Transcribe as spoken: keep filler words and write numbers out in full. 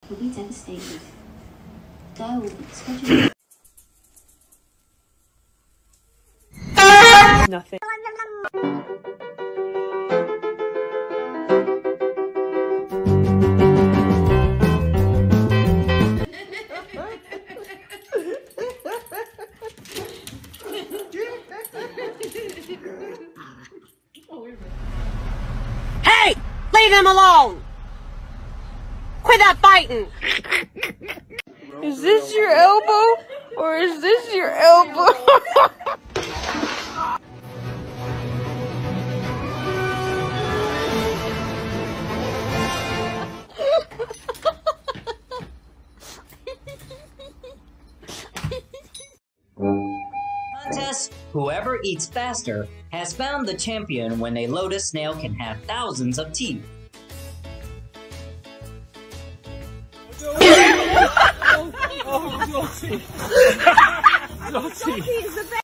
He'll be devastated. Go, schedule. Nothing. Hey! Leave him alone! Quit that fighting! Is this your elbow? Or is this your elbow? Contest: whoever eats faster has found the champion when a lotus snail can have thousands of teeth. Lottie is the best.